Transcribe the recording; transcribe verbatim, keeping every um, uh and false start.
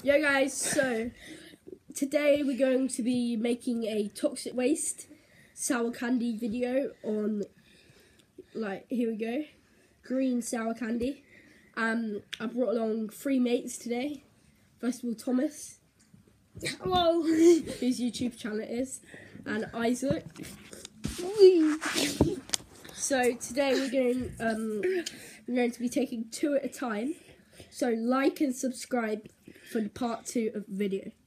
Yo guys, so today we're going to be making a toxic waste sour candy video on, like, here we go, green sour candy. Um, I brought along three mates today. First of all, Thomas, hello, whose YouTube channel it is, and Isaac. So today we're going, um, we're going to be taking two at a time. So like and subscribe for the part two of the video.